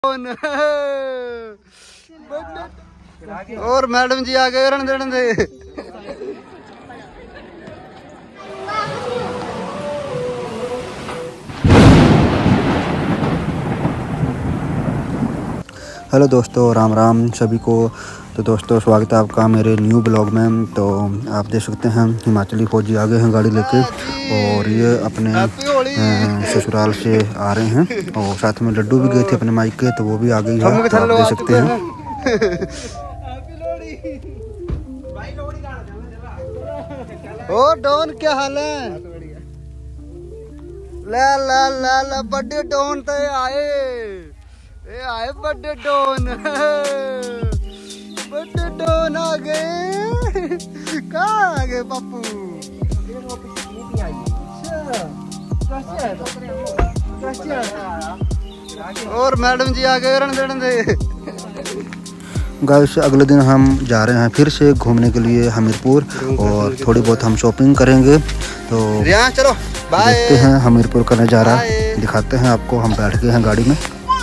और मैडम जी आ गए रण दे हेलो दोस्तों, राम राम सभी को। तो दोस्तों स्वागत है आपका मेरे न्यू ब्लॉग में। तो आप देख सकते हैं हिमाचली फौजी आ गए हैं गाड़ी लेके और ये अपने ससुराल से आ रहे हैं और साथ में लड्डू भी गए थे अपने मायके, तो वो भी आ गई है। तो आप देख सकते हैं। ओ डॉन क्या हाल है? ला ला ला ला बड़े डॉन तो आए बड़े डॉन आ गए। कहाँ आ गए पप्पू? और मैडम जी आ गए रण दे। गाइस अगले दिन हम जा रहे हैं फिर से घूमने के लिए हमीरपुर और थोड़ी बहुत हम शॉपिंग करेंगे। तो चलो बाय। देखते हैं हमीरपुर का नज़ारा, दिखाते हैं आपको। हम बैठ गए हैं गाड़ी में।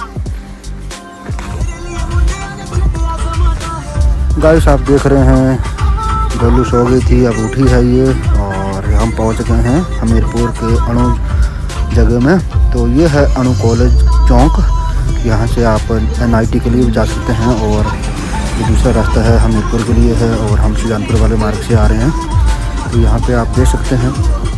गाइस आप देख रहे हैं गोलू सो गई थी, अब उठी है ये और हम पहुंच गए हैं हमीरपुर के अणु जगह में। तो ये है अणु कॉलेज चौक। यहाँ से आप NIT के लिए भी जा सकते हैं और ये दूसरा रास्ता है हमीरपुर के लिए है और हम सुजानपुर वाले मार्ग से आ रहे हैं। तो यहाँ पे आप देख सकते हैं।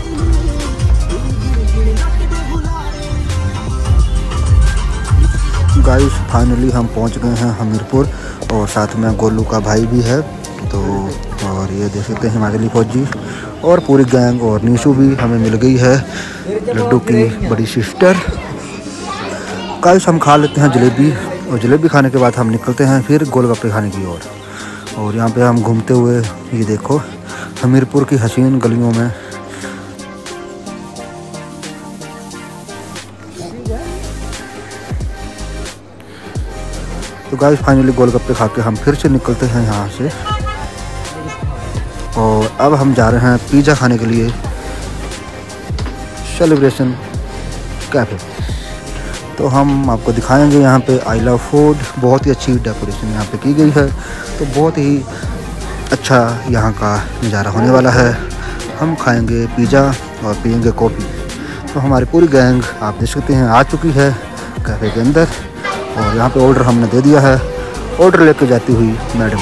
गाइस फाइनली हम पहुँच गए हैं हमीरपुर और साथ में गोलू का भाई भी है। तो और ये देख सकते हैं हिमाचली फौजी और पूरी गैंग और नीशू भी हमें मिल गई है, लड्डू की बड़ी सिस्टर। गाइस हम खा लेते हैं जलेबी और जलेबी खाने के बाद हम निकलते हैं फिर गोलगप्पे खाने की ओर। और यहाँ पे हम घूमते हुए ये देखो हमीरपुर की हसीन गलियों में। तो गाइस फाइनली गोलगप्पे खा के हम फिर से निकलते हैं यहाँ से और अब हम जा रहे हैं पिज़्ज़ा खाने के लिए सेलिब्रेशन कैफे। तो हम आपको दिखाएंगे यहाँ पे आई लव फूड। बहुत ही अच्छी डेकोरेशन यहाँ पे की गई है, तो बहुत ही अच्छा यहाँ का नज़ारा होने वाला है। हम खाएंगे पिज़्ज़ा और पियेंगे कॉफ़ी। तो हमारी पूरी गैंग आप देख सकते हैं आ चुकी है कैफ़े के अंदर और यहाँ पे ऑर्डर हमने दे दिया है। ऑर्डर लेके जाती हुई मैडम।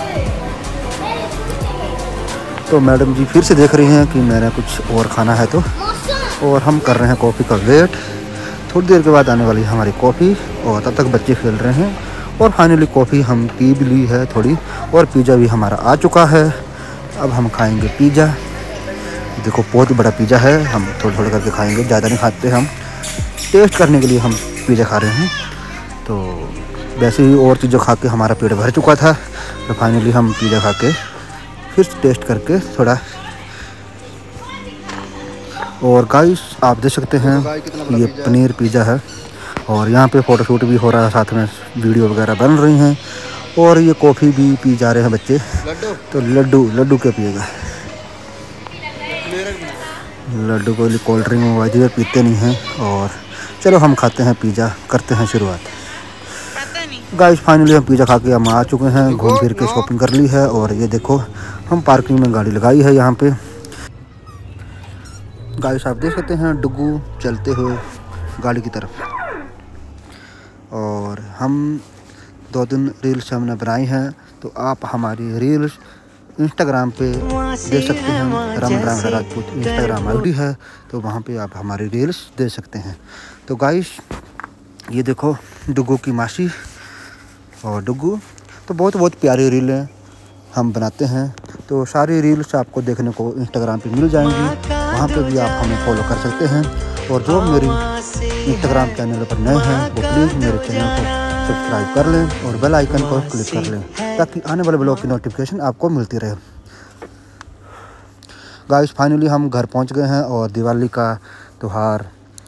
तो मैडम जी फिर से देख रही हैं कि मैंने कुछ और खाना है तो, और हम कर रहे हैं कॉफ़ी का वेट। थोड़ी देर के बाद आने वाली है हमारी कॉफ़ी और तब तक बच्चे खेल रहे हैं। और फाइनली कॉफ़ी हम पी भी ली है थोड़ी और पिज़्ज़ा भी हमारा आ चुका है। अब हम खाएंगे पिज़्ज़ा। देखो बहुत बड़ा पिज़्ज़ा है, हम थोड़ा थोड़ा करके खाएंगे, ज़्यादा नहीं खाते। हम टेस्ट करने के लिए हम पिज़्ज़ा खा रहे हैं। तो वैसे ही और चीज़ें खा के हमारा पेट भर चुका था, तो फाइनली हम पिज़्ज़ा खा के फिर टेस्ट करके थोड़ा। और गाइस आप देख सकते हैं ये पनीर पिज़्ज़ा है और यहाँ पे फ़ोटोशूट भी हो रहा है, साथ में वीडियो वगैरह बन रही हैं। और ये कॉफ़ी भी पी जा रहे हैं बच्चे। तो लड्डू क्या पिएगा? लड्डू को कोल्ड ड्रिंक मंगवाई थी, पीते नहीं हैं। और चलो हम खाते हैं पिज़्ज़ा, करते हैं शुरुआत। गाइस फाइनली हम पिज़्ज़ा खा के हम आ चुके हैं, घूम फिर के शॉपिंग कर ली है। और ये देखो हम पार्किंग में गाड़ी लगाई है यहाँ पे। गाइस आप देख सकते हैं डुगू चलते हुए गाड़ी की तरफ। और हम 2 दिन रील्स हमने बनाई हैं, तो आप हमारी रील्स इंस्टाग्राम पे देख सकते हैं। रमन राजपूत इंस्टाग्राम ID है, तो वहाँ पे आप हमारी रील्स देख सकते हैं। तो गाइस ये देखो डुगू की मासी और डुगू। तो बहुत प्यारी रीलें हम बनाते हैं। तो सारी रील्स आपको देखने को इंस्टाग्राम पे मिल जाएंगी, वहाँ पे भी आप हमें फॉलो कर सकते हैं। और जो मेरी इंस्टाग्राम चैनल पर नए हैं वो प्लीज़ मेरे चैनल को सब्सक्राइब कर लें और बेल आइकन पर क्लिक कर लें, ताकि आने वाले ब्लॉग की नोटिफिकेशन आपको मिलती रहे। गाइस फाइनली हम घर पहुँच गए हैं और दिवाली का त्यौहार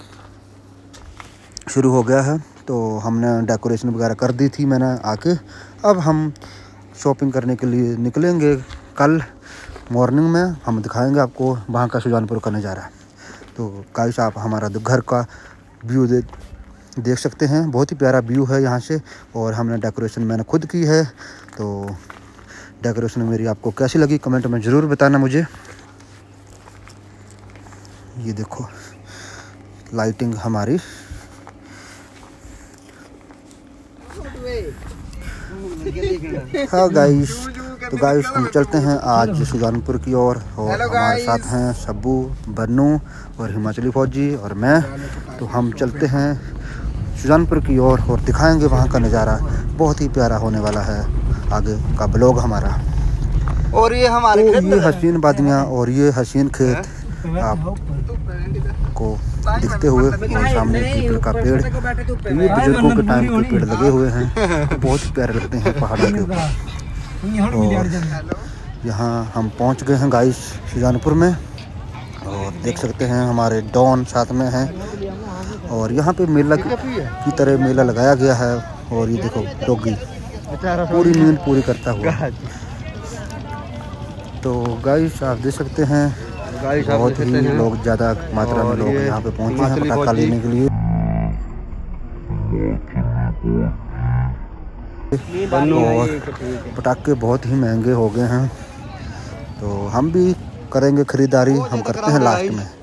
शुरू हो गया है। तो हमने डेकोरेशन वगैरह कर दी थी मैंने आके। अब हम शॉपिंग करने के लिए निकलेंगे। कल मॉर्निंग में हम दिखाएंगे आपको वहाँ का सुजानपुर का नज़ारा। तो गाइस आप हमारा घर का व्यू देख सकते हैं, बहुत ही प्यारा व्यू है यहाँ से। और हमने डेकोरेशन मैंने खुद की है, तो डेकोरेशन मेरी आपको कैसी लगी कमेंट में ज़रूर बताना मुझे। ये देखो लाइटिंग हमारी। हाँ गाइस, तो गाइस हम चलते हैं आज सुजानपुर की ओर और हमारे साथ हैं शब्बू, बन्नू और हिमाचली फौजी और मैं। तो हम चलते हैं सुजानपुर की ओर और दिखाएंगे वहाँ का नज़ारा। बहुत ही प्यारा होने वाला है आगे का ब्लॉग हमारा। और ये हमारे तो ये हसीन वादियाँ और ये हसीन खेत आपको दिखते हुए और सामने पीपल का पेड़। तो ये बुजुर्गों के टाइम के पेड़ लगे हुए हैं, तो बहुत प्यारे लगते हैं पहाड़ों के ऊपर। और यहाँ हम पहुँच गए हैं गाइस सुजानपुर में और देख सकते हैं हमारे डॉन साथ में हैं। और यहाँ पे मेला की तरह मेला लगाया गया है। और ये देखो डॉगी पूरी नींद पूरी करता हुआ। तो गाइस आप देख सकते हैं बहुत ही लोग, ज़्यादा मात्रा में लोग यहाँ पे पहुँचे हैं पटाखा लेने के लिए। और पटाखे बहुत ही महंगे हो गए हैं, तो हम भी करेंगे खरीदारी, हम करते हैं लास्ट में।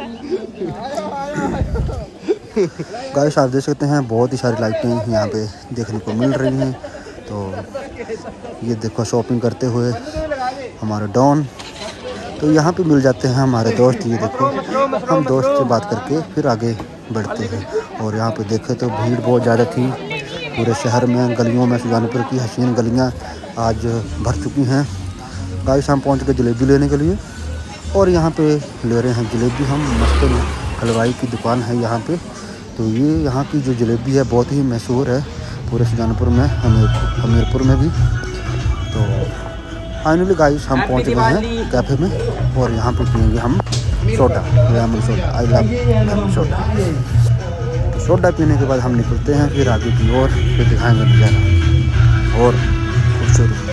गाइस आप देख सकते हैं बहुत ही सारी लाइटें यहाँ पे देखने को मिल रही हैं। तो ये देखो शॉपिंग करते हुए हमारे डॉन। तो यहाँ पे मिल जाते हैं हमारे दोस्त। ये देखो हम दोस्त से बात करके फिर आगे बढ़ते हैं। और यहाँ पे देखे तो भीड़ बहुत ज़्यादा थी पूरे शहर में, गलियों में। सुजानपुर की हसीन गलियाँ आज भर चुकी हैं। गाइस हम पहुँच गए जलेबी लेने के लिए और यहाँ पे ले रहे हैं जलेबी हम। मस्त हलवाई की दुकान है यहाँ पे। तो ये यहाँ की जो जलेबी है बहुत ही मशहूर है पूरे सुजानपुर में, हमीरपुर में भी। तो फाइनली गाइस हम पहुँच गए हैं कैफ़े में और यहाँ पे पियेंगे हम soda, lemon soda. I love lemon soda. तो सोडा पीने के बाद हम निकलते हैं फिर आगे की ओर, फिर दिखाएंगे नज़ारा और खूबसूरत।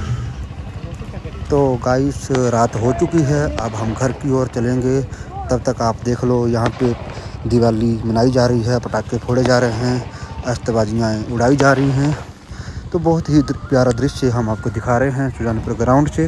तो गाइस रात हो चुकी है, अब हम घर की ओर चलेंगे। तब तक आप देख लो यहाँ पे दिवाली मनाई जा रही है, पटाखे फोड़े जा रहे हैं, आतिशबाजियाँ उड़ाई जा रही हैं। तो बहुत ही प्यारा दृश्य हम आपको दिखा रहे हैं सुजानपुर ग्राउंड से।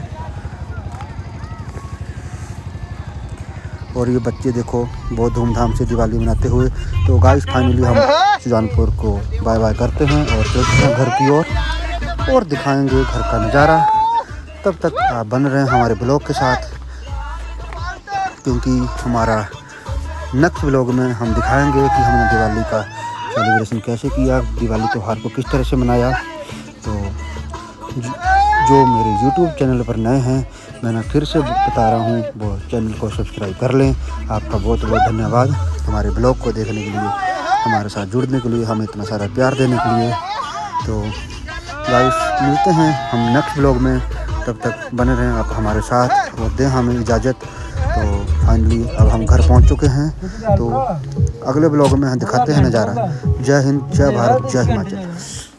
और ये बच्चे देखो बहुत धूमधाम से दिवाली मनाते हुए। तो गाइस फाइनली हम सुजानपुर को बाय बाय करते हैं और चलते हैं घर की ओर और दिखाएंगे घर का नज़ारा। तब तक आप बन रहे हैं हमारे ब्लॉग के साथ, क्योंकि हमारा नेक्स्ट ब्लॉग में हम दिखाएंगे कि हमने दिवाली का सेलिब्रेशन कैसे किया, दिवाली त्यौहार को किस तरह से मनाया। तो जो मेरे YouTube चैनल पर नए हैं, मैंने फिर से बता रहा हूँ वो चैनल को सब्सक्राइब कर लें। आपका बहुत बहुत धन्यवाद हमारे ब्लॉग को देखने के लिए, हमारे साथ जुड़ने के लिए, हमें इतना सारा प्यार देने के लिए। तो गाइस मिलते हैं हम नेक्स्ट ब्लॉग में, तब तक बने रहें आप हमारे साथ और दें हमें इजाज़त। तो फाइनली अब हम घर पहुंच चुके हैं। तो अगले ब्लॉग में हम दिखाते हैं नज़ारा। जय हिंद, जय भारत, जय हिमाचल।